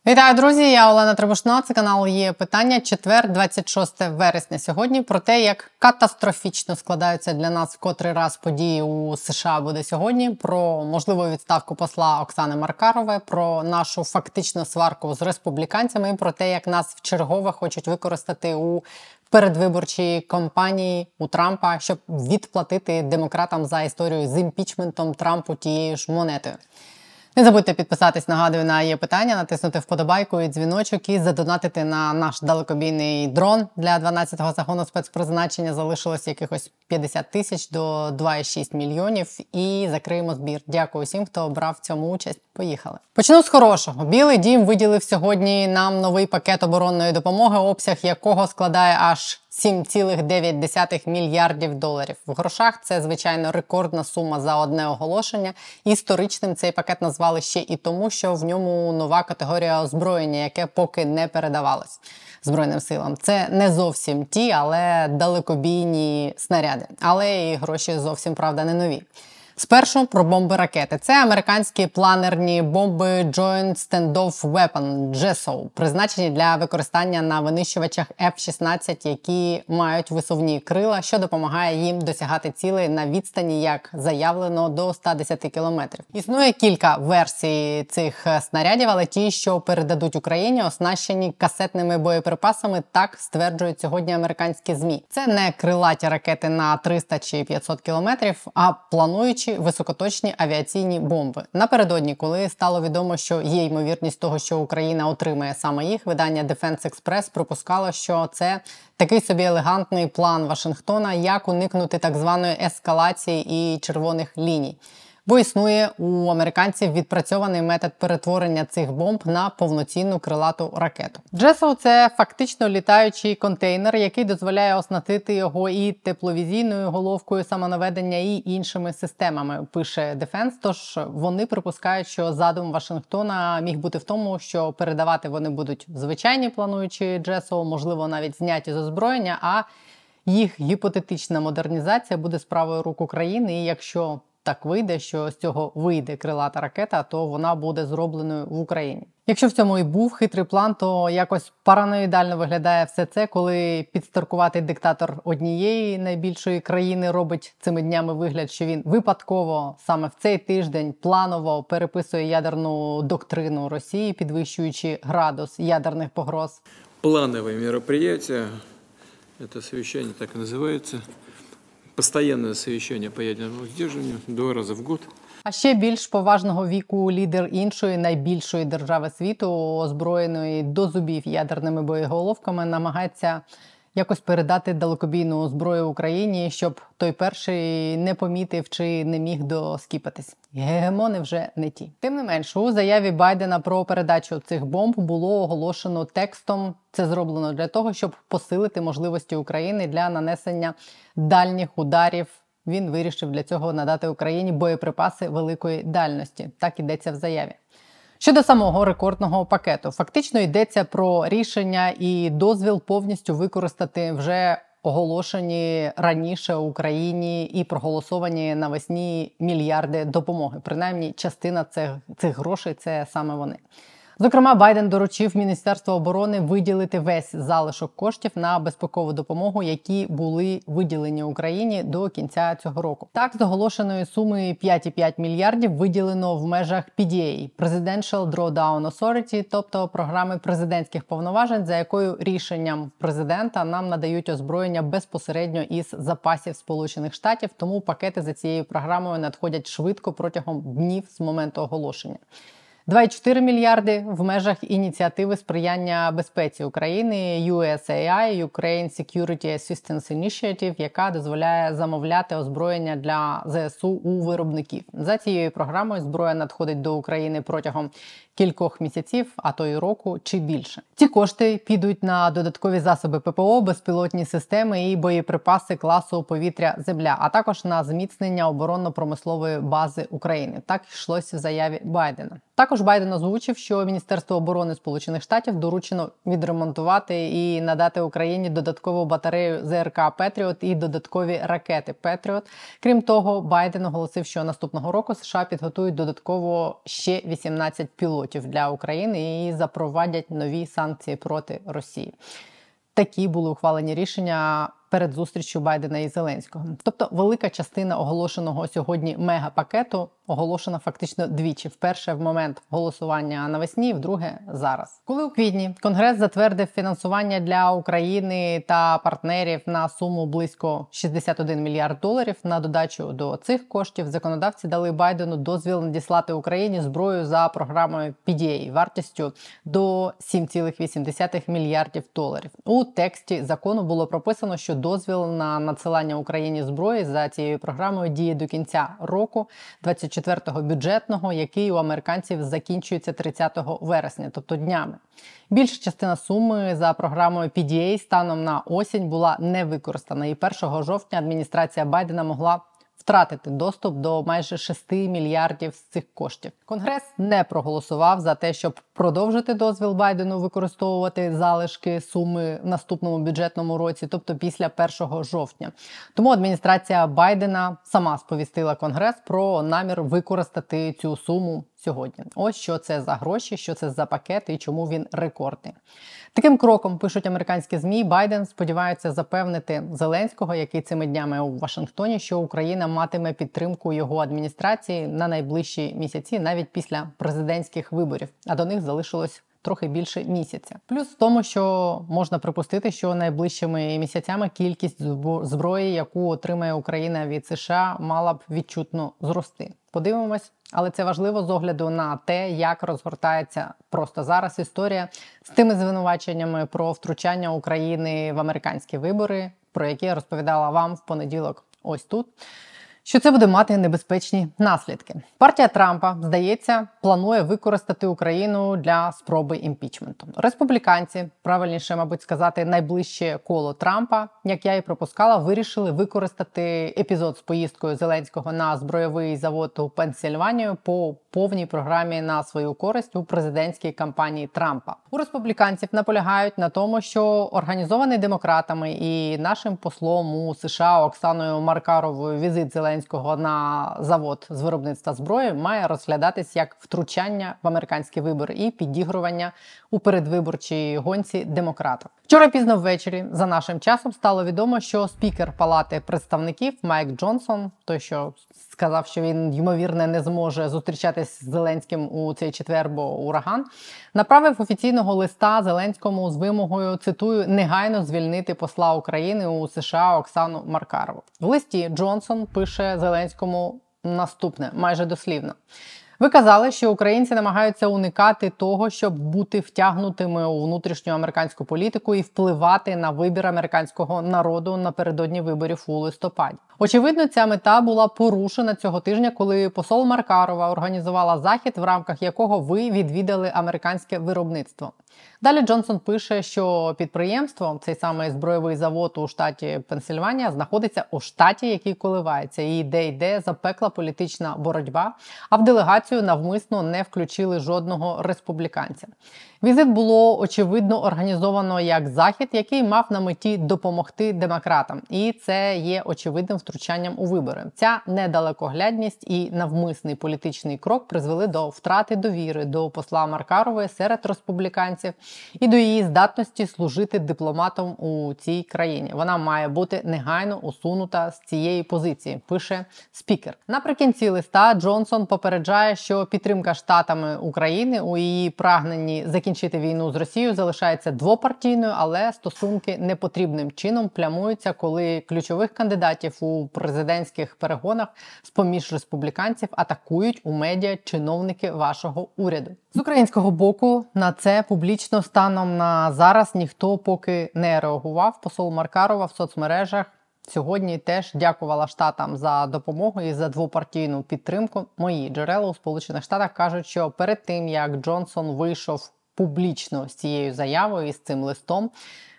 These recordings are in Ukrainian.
Вітаю, друзі! Я Олена Требушна, це канал «Є питання». Четвер, 26 вересня. Сьогодні про те, як катастрофічно складаються для нас в котрий раз події у США буде сьогодні, про можливу відставку посла Оксани Маркарової, про нашу фактичну сварку з республіканцями і про те, як нас вчергове хочуть використати у передвиборчій кампанії у Трампа, щоб відплатити демократам за історію з імпічментом Трампу тією ж монетою. Не забудьте підписатись, нагадую, на «Є питання», натиснути вподобайку і дзвіночок і задонатити на наш далекобійний дрон для 12-го загону спецпризначення. Залишилось якихось 50 тисяч до 2,6 мільйонів і закриємо збір. Дякую всім, хто брав в цьому участь. Поїхали. Почну з хорошого. Білий дім виділив сьогодні нам новий пакет оборонної допомоги, обсяг якого складає аж 7,9 мільярдів доларів. В грошах це, звичайно, рекордна сума за одне оголошення. Історичним цей пакет назвали ще і тому, що в ньому нова категорія озброєння, яке поки не передавалось Збройним силам. Це не зовсім ті, але далекобійні снаряди. Але і гроші зовсім, правда, не нові. Спершу про бомби-ракети. Це американські планерні бомби Joint Standoff Weapon, JSOW, призначені для використання на винищувачах F-16, які мають висувні крила, що допомагає їм досягати цілей на відстані, як заявлено, до 110 кілометрів. Існує кілька версій цих снарядів, але ті, що передадуть Україні, оснащені касетними боєприпасами, так стверджують сьогодні американські ЗМІ. Це не крилаті ракети на 300 чи 500 кілометрів, а плануючі високоточні авіаційні бомби. Напередодні, коли стало відомо, що є ймовірність того, що Україна отримає саме їх, видання Defense Express припускало, що це такий собі елегантний план Вашингтона, як уникнути так званої ескалації і червоних ліній. Бо існує у американців відпрацьований метод перетворення цих бомб на повноцінну крилату ракету. JSOW – це фактично літаючий контейнер, який дозволяє оснастити його і тепловізійною головкою самонаведення, і іншими системами, пише Defense. Тож вони припускають, що задум Вашингтона міг бути в тому, що передавати вони будуть звичайні плануючі JSOW, можливо, навіть зняті з озброєння, а їх гіпотетична модернізація буде справою рук України, і якщо так вийде, що з цього вийде крилата ракета, то вона буде зробленою в Україні. Якщо в цьому і був хитрий план, то якось параноїдально виглядає все це, коли підстаркуватий диктатор однієї найбільшої країни робить цими днями вигляд, що він випадково саме в цей тиждень планово переписує ядерну доктрину Росії, підвищуючи градус ядерних погроз. Планове мероприятие, це совещание так і називається. Постоянне совещання по ядерному сдержанию 2 рази в год. А ще більш поважного віку лідер іншої найбільшої держави світу, озброєної до зубів ядерними боєголовками, намагається якось передати далекобійну зброю Україні, щоб той перший не помітив чи не міг доскіпатись. Гегемони вже не ті. Тим не менш, у заяві Байдена про передачу цих бомб було оголошено текстом. Це зроблено для того, щоб посилити можливості України для нанесення дальніх ударів. Він вирішив для цього надати Україні боєприпаси великої дальності. Так йдеться в заяві. Щодо самого рекордного пакету, фактично йдеться про рішення і дозвіл повністю використати вже оголошені раніше Україні і проголосовані навесні мільярди допомоги. Принаймні, частина цих грошей – це саме вони. Зокрема, Байден доручив Міністерству оборони виділити весь залишок коштів на безпекову допомогу, які були виділені Україні до кінця цього року. Так, з оголошеної суми 5,5 мільярдів виділено в межах PDA – Presidential Drawdown Authority, тобто програми президентських повноважень, за якою рішенням президента нам надають озброєння безпосередньо із запасів Сполучених Штатів, тому пакети за цією програмою надходять швидко протягом днів з моменту оголошення. 2,4 мільярди в межах ініціативи сприяння безпеці України USAI – Ukraine Security Assistance Initiative, яка дозволяє замовляти озброєння для ЗСУ у виробників. За цією програмою зброя надходить до України протягом кількох місяців, а то й року чи більше. Ці кошти підуть на додаткові засоби ППО, безпілотні системи і боєприпаси класу повітря-земля, а також на зміцнення оборонно-промислової бази України. Так йшлося в заяві Байдена. Також Також Байден озвучив, що Міністерство оборони Сполучених Штатів доручено відремонтувати і надати Україні додаткову батарею ЗРК «Петріот» і додаткові ракети «Петріот». Крім того, Байден оголосив, що наступного року США підготують додатково ще 18 пілотів для України і запровадять нові санкції проти Росії. Такі були ухвалені рішення перед зустрічю Байдена і Зеленського. Тобто велика частина оголошеного сьогодні мегапакету оголошена фактично двічі. Вперше в момент голосування навесні, вдруге зараз. Коли у квітні Конгрес затвердив фінансування для України та партнерів на суму близько 61 мільярд доларів, на додачу до цих коштів законодавці дали Байдену дозвіл надіслати Україні зброю за програмою PDA вартістю до 7,8 мільярдів доларів. У тексті закону було прописано, що дозвіл на надсилання Україні зброї за цією програмою діє до кінця року 24-го бюджетного, який у американців закінчується 30 вересня, тобто днями. Більша частина суми за програмою PDA станом на осінь була не використана, і 1 жовтня адміністрація Байдена могла втратити доступ до майже 6 мільярдів з цих коштів. Конгрес не проголосував за те, щоб продовжити дозвіл Байдену використовувати залишки суми в наступному бюджетному році, тобто після 1 жовтня. Тому адміністрація Байдена сама сповістила Конгрес про намір використати цю суму сьогодні. Ось що це за гроші, що це за пакет і чому він рекордний. Таким кроком, пишуть американські ЗМІ, Байден сподівається запевнити Зеленського, який цими днями у Вашингтоні, що Україна матиме підтримку його адміністрації на найближчі місяці, навіть після президентських виборів, а до них залишилось трохи більше місяця. Плюс в тому, що можна припустити, що найближчими місяцями кількість зброї, яку отримає Україна від США, мала б відчутно зрости. Подивимось, але це важливо з огляду на те, як розгортається просто зараз історія з тими звинуваченнями про втручання України в американські вибори, про які я розповідала вам в понеділок ось тут, що це буде мати небезпечні наслідки. Партія Трампа, здається, планує використати Україну для спроби імпічменту. Республіканці, правильніше, мабуть, сказати, найближче коло Трампа, як я і пропускала, вирішили використати епізод з поїздкою Зеленського на збройовий завод у Пенсільванію по повній програмі на свою користь у президентській кампанії Трампа. У республіканців наполягають на тому, що організований демократами і нашим послом у США Оксаною Маркаровою візит Зеленського на завод з виробництва зброї має розглядатись як втручання в американські вибори і підігрування у передвиборчій гонці демократів. Вчора пізно ввечері, за нашим часом, стало відомо, що спікер Палати представників Майк Джонсон, той, що сказав, що він, ймовірно, не зможе зустрічатись з Зеленським у цей четвер, бо ураган, направив офіційного листа Зеленському з вимогою, цитую, негайно звільнити посла України у США Оксану Маркарову. В листі Джонсон пише Зеленському наступне, майже дослівно. Ви казали, що українці намагаються уникати того, щоб бути втягнутими у внутрішню американську політику і впливати на вибір американського народу напередодні виборів у листопаді. Очевидно, ця мета була порушена цього тижня, коли посол Маркарова організувала захід, в рамках якого ви відвідали американське виробництво. Далі Джонсон пише, що підприємство, цей самий збройовий завод у штаті Пенсільванія, знаходиться у штаті, який коливається, і де йде запекла політична боротьба, а в делегацію навмисно не включили жодного республіканця. Візит було, очевидно, організовано як захід, який мав на меті допомогти демократам. І це є очевидним втручанням у вибори. Ця недалекоглядність і навмисний політичний крок призвели до втрати довіри до посла Маркарової серед республіканців і до її здатності служити дипломатом у цій країні. Вона має бути негайно усунута з цієї позиції, пише спікер. Наприкінці листа Джонсон попереджає, що підтримка штатами України у її прагненні закінчити війну з Росією залишається двопартійною, але стосунки непотрібним чином плямуються, коли ключових кандидатів у президентських перегонах з-поміж республіканців атакують у медіа чиновники вашого уряду. З українського боку на це публічно станом на зараз ніхто поки не реагував. Посол Маркарова в соцмережах сьогодні теж дякувала штатам за допомогу і за двопартійну підтримку. Мої джерела у Сполучених Штатах кажуть, що перед тим, як Джонсон вийшов публічно з цією заявою і з цим листом,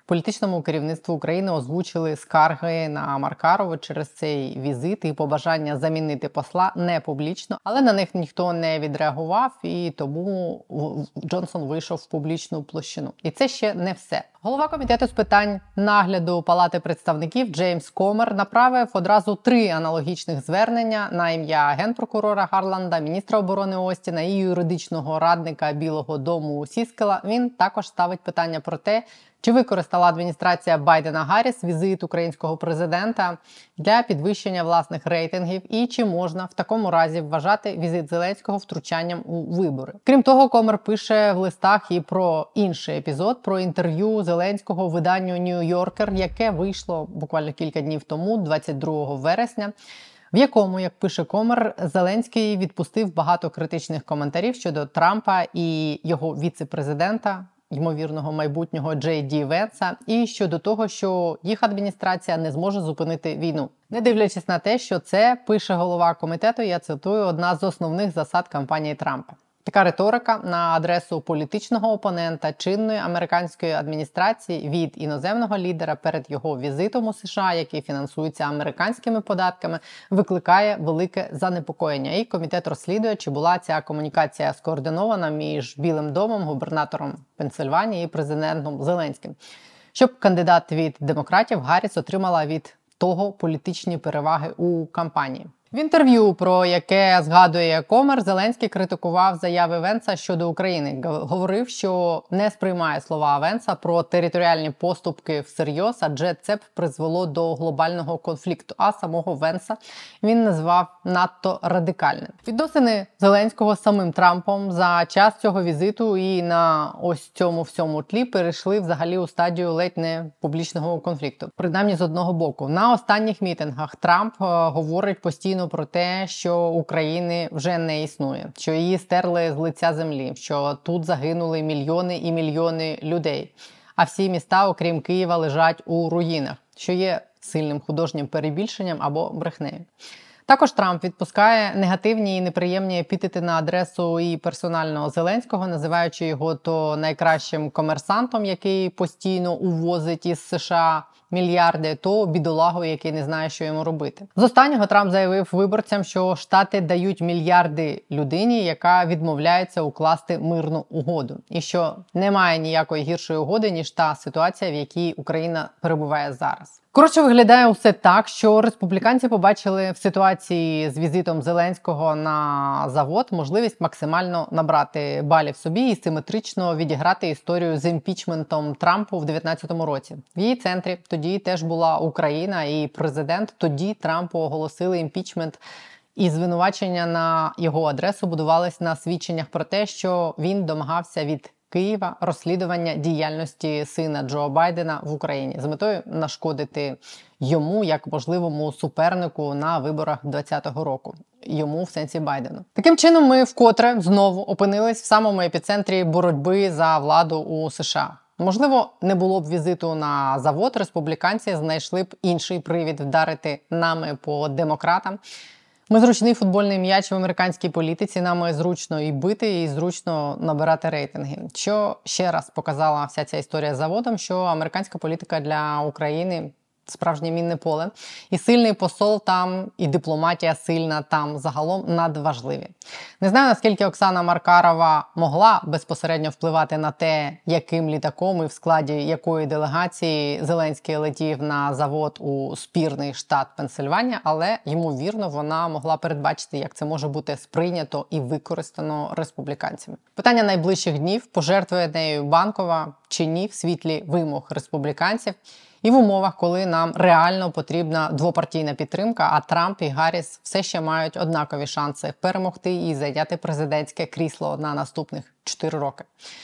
політичному керівництву України озвучили скарги на Маркарову через цей візит і побажання замінити посла не публічно, але на них ніхто не відреагував, і тому Джонсон вийшов в публічну площину. І це ще не все. Голова комітету з питань нагляду Палати представників Джеймс Комер направив одразу 3 аналогічних звернення на ім'я генпрокурора Гарланда, міністра оборони Остіна і юридичного радника Білого дому Сіскела. Він також ставить питання про те, чи використала адміністрація Байдена-Гарріс візит українського президента для підвищення власних рейтингів і чи можна в такому разі вважати візит Зеленського втручанням у вибори. Крім того, Комер пише в листах і про інший епізод, про інтерв'ю Зеленського виданню Нью-Йоркер, яке вийшло буквально кілька днів тому, 22 вересня, в якому, як пише Комер, Зеленський відпустив багато критичних коментарів щодо Трампа і його віце-президента, ймовірного майбутнього Джей Ді Венса, і щодо того, що їх адміністрація не зможе зупинити війну. Не дивлячись на те, що це, пише голова комітету, я цитую, одна з основних засад кампанії Трампа. Така риторика на адресу політичного опонента чинної американської адміністрації від іноземного лідера перед його візитом у США, який фінансується американськими податками, викликає велике занепокоєння. І комітет розслідує, чи була ця комунікація скоординована між Білим домом, губернатором Пенсильванії і президентом Зеленським, щоб кандидат від демократів Гарріс отримала від того політичні переваги у кампанії. В інтерв'ю, про яке згадує Комер, Зеленський критикував заяви Венса щодо України. Говорив, що не сприймає слова Венса про територіальні поступки всерйоз, адже це б призвело до глобального конфлікту. А самого Венса він назвав надто радикальним. Відносини Зеленського з самим Трампом за час цього візиту і на ось цьому всьому тлі перейшли взагалі у стадію ледь не публічного конфлікту. Принаймні з одного боку. На останніх мітингах Трамп говорить постійно про те, що України вже не існує, що її стерли з лиця землі, що тут загинули мільйони і мільйони людей, а всі міста, окрім Києва, лежать у руїнах, що є сильним художнім перебільшенням або брехнею. Також Трамп відпускає негативні і неприємні епітети на адресу і персонального Зеленського, називаючи його то найкращим комерсантом, який постійно увозить із США мільярди, то бідолагою, який не знає, що йому робити. З останнього Трамп заявив виборцям, що Штати дають мільярди людині, яка відмовляється укласти мирну угоду. І що немає ніякої гіршої угоди, ніж та ситуація, в якій Україна перебуває зараз. Коротше, виглядає усе так, що республіканці побачили в ситуації з візитом Зеленського на завод можливість максимально набрати балів собі і симетрично відіграти історію з імпічментом Трампу в 2019 році. В її центрі тоді теж була Україна і президент. Тоді Трампу оголосили імпічмент, і звинувачення на його адресу будувались на свідченнях про те, що він домагався від Києва розслідування діяльності сина Джо Байдена в Україні з метою нашкодити йому як можливому супернику на виборах 2020 року. Йому в сенсі Байдену. Таким чином ми вкотре знову опинились в самому епіцентрі боротьби за владу у США. Можливо, не було б візиту на завод, республіканці знайшли б інший привід вдарити нами по демократам. Ми зручний футбольний м'яч в американській політиці, нам зручно і бити, і зручно набирати рейтинги. Що ще раз показала вся ця історія з заводом, що американська політика для України справжнє мінне поле. І сильний посол там, і дипломатія сильна там загалом надважливі. Не знаю, наскільки Оксана Маркарова могла безпосередньо впливати на те, яким літаком і в складі якої делегації Зеленський летів на завод у спірний штат Пенсильванія, але, ймовірно, вона могла передбачити, як це може бути сприйнято і використано республіканцями. Питання найближчих днів, пожертвує нею Банкова чи ні в світлі вимог республіканців, і в умовах, коли нам реально потрібна двопартійна підтримка, а Трамп і Гарріс все ще мають однакові шанси перемогти і зайняти президентське крісло на наступних 4 роки.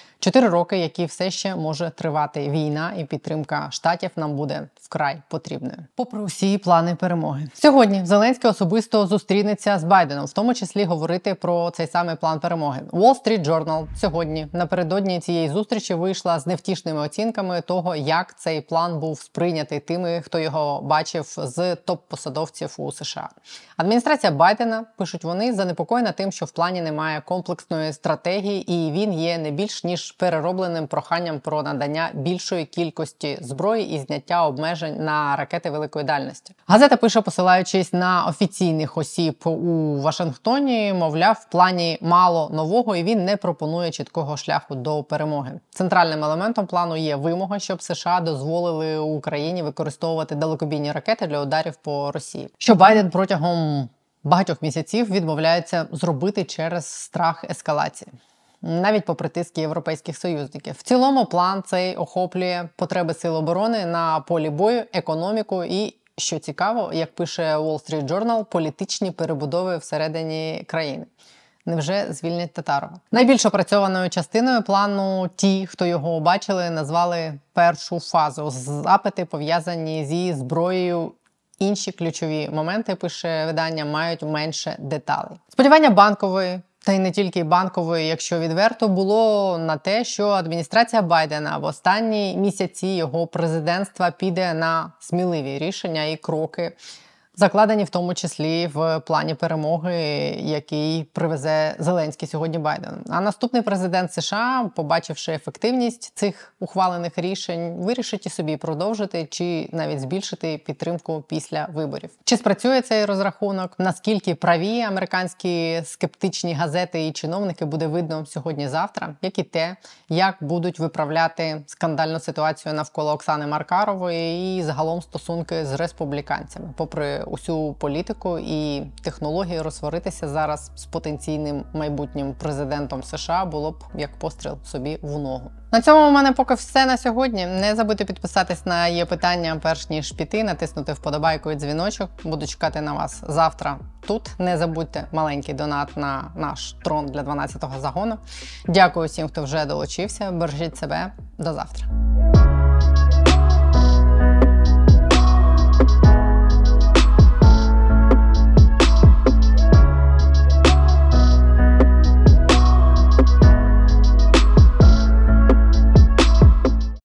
4 роки, які все ще може тривати війна, і підтримка Штатів нам буде вкрай потрібною. Попри усі плани перемоги. Сьогодні Зеленський особисто зустрінеться з Байденом, в тому числі говорити про цей самий план перемоги. Wall Street Journal сьогодні, напередодні цієї зустрічі, вийшла з невтішними оцінками того, як цей план був сприйнятий тими, хто його бачив з топ-посадовців у США. Адміністрація Байдена, пишуть вони, занепокоєна тим, що в плані немає комплексної стратегії, і він є не більш ніж ніж переробленим проханням про надання більшої кількості зброї і зняття обмежень на ракети великої дальності. Газета пише, посилаючись на офіційних осіб у Вашингтоні, мовляв, в плані мало нового і він не пропонує чіткого шляху до перемоги. Центральним елементом плану є вимога, щоб США дозволили Україні використовувати далекобійні ракети для ударів по Росії, що Байден протягом багатьох місяців відмовляється зробити через страх ескалації, навіть попри тиск європейських союзників. В цілому план цей охоплює потреби сил оборони на полі бою, економіку і, що цікаво, як пише Wall Street Journal, політичні перебудови всередині країни. Невже звільнять Татарова? Найбільш опрацьованою частиною плану ті, хто його бачили, назвали першу фазу. Запити, пов'язані зі зброєю. Інші ключові моменти, пише видання, мають менше деталей. Сподівання Банкової, та й не тільки Банкової, якщо відверто, було на те, що адміністрація Байдена в останні місяці його президентства піде на сміливі рішення і кроки, закладені в тому числі в плані перемоги, який привезе Зеленський сьогодні Байдену. А наступний президент США, побачивши ефективність цих ухвалених рішень, вирішить і собі продовжити чи навіть збільшити підтримку після виборів. Чи спрацює цей розрахунок? Наскільки праві американські скептичні газети і чиновники, буде видно сьогодні-завтра, як і те, як будуть виправляти скандальну ситуацію навколо Оксани Маркарової і загалом стосунки з республіканцями. Попри усю політику і технології, розсваритися зараз з потенційним майбутнім президентом США було б як постріл собі в ногу. На цьому у мене поки все на сьогодні. Не забудьте підписатись на «Є питання» перш ніж піти, натиснути вподобайку і дзвіночок. Буду чекати на вас завтра тут. Не забудьте маленький донат на наш трон для 12-го загону. Дякую всім, хто вже долучився. Бережіть себе. До завтра.